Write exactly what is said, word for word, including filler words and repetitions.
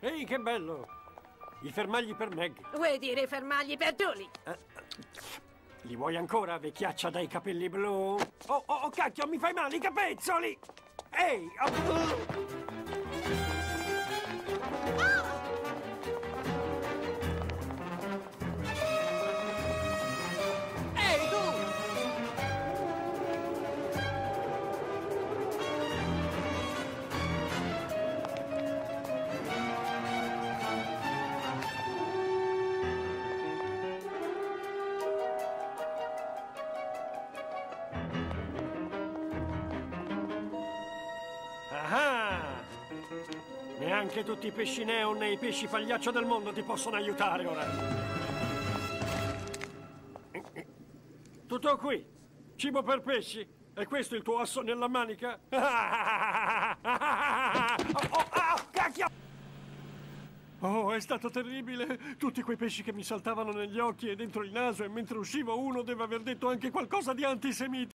Ehi, che bello! I fermagli per Meg. Vuoi dire fermagli per Julie? Eh, li vuoi ancora, vecchiaccia dai capelli blu? Oh, oh, oh, cacchio, mi fai male i capezzoli! Ehi! Oh. Ah! Neanche tutti i pesci neon e i pesci pagliaccio del mondo ti possono aiutare ora. Tutto qui. Cibo per pesci. È questo il tuo asso nella manica? Oh, oh, oh, cacchio! Oh, è stato terribile. Tutti quei pesci che mi saltavano negli occhi e dentro il naso, e mentre uscivo uno deve aver detto anche qualcosa di antisemita.